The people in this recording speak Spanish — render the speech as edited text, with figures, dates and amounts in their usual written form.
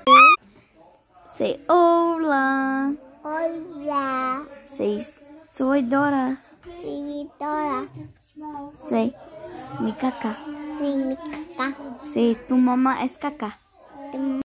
Say hola. Hola. Say soy Dora. Soy Dora. Say mi caca. Soy mi caca. Say tu mamá es caca.